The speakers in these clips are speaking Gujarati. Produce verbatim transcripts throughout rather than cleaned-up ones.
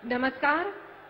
નમસ્કાર.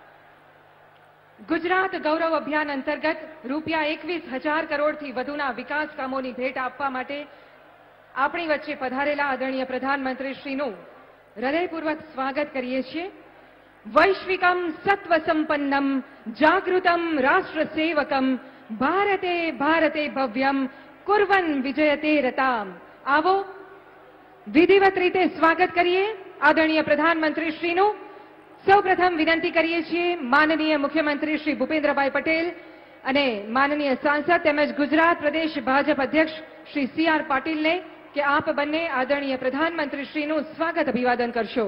ગુજરાત ગૌરવ અભિયાન અંતર્ગત રૂપિયા એકવીસ હજાર કરોડથી વધુના વિકાસ કામોની ભેટ આપવા માટે આપણી વચ્ચે પધારેલા આદરણીય પ્રધાનમંત્રીશ્રીનું હૃદયપૂર્વક સ્વાગત કરીએ છીએ. વૈશ્વિકમ સત્વ સંપન્નમ જાગૃતમ રાષ્ટ્ર સેવકમ ભારતે ભારતે ભવ્યમ કુર્વન વિજયતે રતામ. આવો વિધિવત રીતે સ્વાગત કરીએ આદરણીય પ્રધાનમંત્રીશ્રીનું. સૌપ્રથમ વિનંતી કરીએ છીએ માનનીય મુખ્યમંત્રી શ્રી ભૂપેન્દ્રભાઈ પટેલ અને માનનીય સાંસદ તેમજ ગુજરાત પ્રદેશ ભાજપ અધ્યક્ષ શ્રી સી આર પાટીલને કે આપ બંને આદરણીય પ્રધાનમંત્રીશ્રીનું સ્વાગત અભિવાદન કરશો.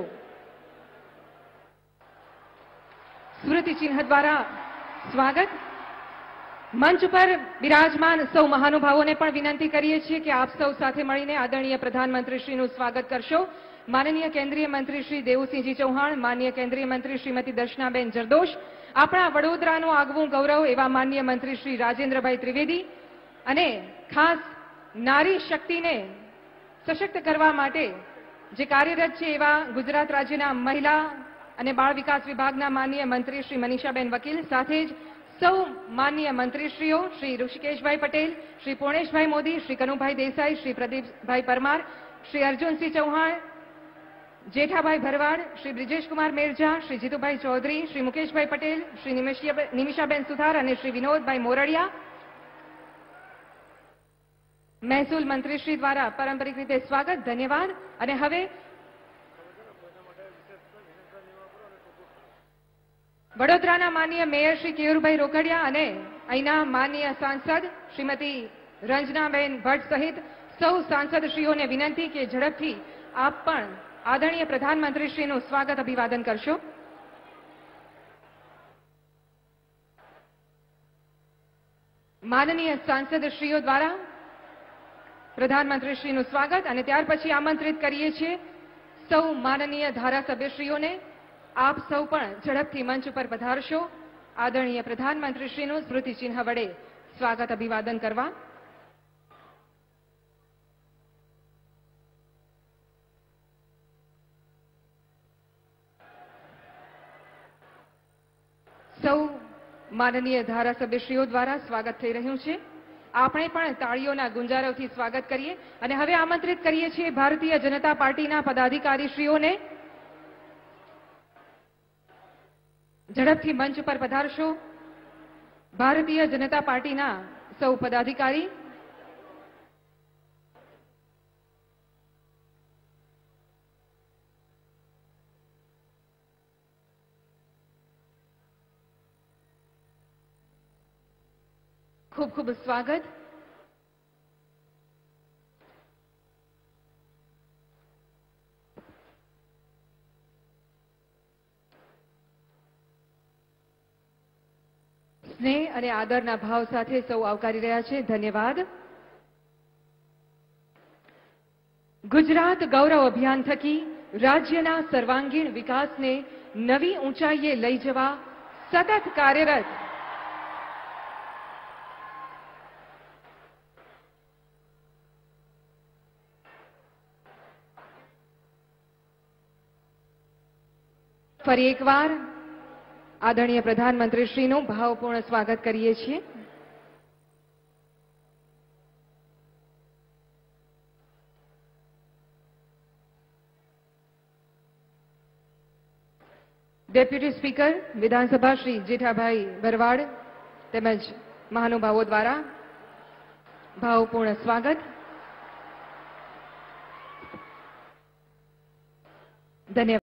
સ્મૃતિચિહ્ન દ્વારા સ્વાગત. મંચ પર બિરાજમાન સૌ મહાનુભાવોને પણ વિનંતી કરીએ છીએ કે આપ સૌ સાથે મળીને આદરણીય પ્રધાનમંત્રીશ્રીનું સ્વાગત કરશો. માનનીય કેન્દ્રીય મંત્રી શ્રી દેવુસિંહજી ચૌહાણ, માનનીય કેન્દ્રીય મંત્રી શ્રીમતી દર્શનાબેન જરદોશ, આપણા વડોદરાનું આગવું ગૌરવ એવા માનનીય મંત્રી શ્રી રાજેન્દ્રભાઈ ત્રિવેદી અને ખાસ નારી શક્તિને સશક્ત કરવા માટે જે કાર્યરત છે એવા ગુજરાત રાજ્યના મહિલા અને બાળ વિકાસ વિભાગના માનનીય મંત્રી શ્રી મનીષાબેન વકીલ, સાથે જ સૌ માનનીય મંત્રીશ્રીઓ શ્રી ઋષિકેશભાઈ પટેલ, શ્રી પૂર્ણેશભાઈ મોદી, શ્રી કનુભાઈ દેસાઈ, શ્રી પ્રદીપભાઈ પરમાર, શ્રી અર્જુનસિંહ ચૌહાણ, જેઠાભાઈ ભરવાડ, શ્રી બ્રિજેશકુમાર મેરજા, શ્રી જીતુભાઈ ચૌધરી, શ્રી મુકેશભાઈ પટેલ, શ્રી નિમિષાબેન સુથાર અને શ્રી વિનોદભાઈ મોરડિયા. મહેસૂલ મંત્રીશ્રી દ્વારા પારંપરિક રીતે સ્વાગત, ધન્યવાદ. અને હવે વડોદરાના માનનીય મેયર શ્રી કેયુરભાઈ રોકડિયા અને અહીંના માનનીય સાંસદ શ્રીમતી રંજનાબેન ભટ્ટ સહિત સૌ સાંસદશ્રીઓને વિનંતી કે ઝડપથી આપ પણ આદરણીય પ્રધાનમંત્રીશ્રીનું સ્વાગત અભિવાદન કરશો. માનનીય સાંસદશ્રીઓ દ્વારા પ્રધાનમંત્રીશ્રીનું સ્વાગત અને ત્યાર પછી આમંત્રિત કરીએ છીએ સૌ માનનીય ધારાસભ્યશ્રીઓને. આપ સૌ પણ ઝડપથી મંચ ઉપર પધારશો આદરણીય પ્રધાનમંત્રીશ્રીનું સ્મૃતિચિહ્ન વડે સ્વાગત અભિવાદન કરવા. સૌ માનનીય ધારાસભ્યશ્રીઓ દ્વારા સ્વાગત થઈ રહ્યું છે. આપણે પણ તાળીઓના ગુંજારવથી સ્વાગત કરીએ અને હવે આમંત્રિત કરીએ છીએ ભારતીય જનતા પાર્ટીના પદાધિકારીશ્રીઓને. ઝડપથી મંચ પર પધારશો ભારતીય જનતા પાર્ટીના સૌ પદાધિકારી. ખૂબ ખૂબ સ્વાગત. સ્નેહ અને આદરના ભાવ સાથે સૌ આવકારી રહ્યા છે, ધન્યવાદ. ગુજરાત ગૌરવ અભિયાન થકી રાજ્યના સર્વાંગીણ વિકાસને નવી ઊંચાઈએ લઈ જવા સતત કાર્યરત ફરી એકવાર આદરણીય પ્રધાનમંત્રીશ્રીનું ભાવપૂર્ણ સ્વાગત કરીએ છીએ. ડેપ્યુટી સ્પીકર વિધાનસભા શ્રી જેઠાભાઈ ભરવાડ તેમજ મહાનુભાવો દ્વારા ભાવપૂર્ણ સ્વાગત. ધન્યવાદ.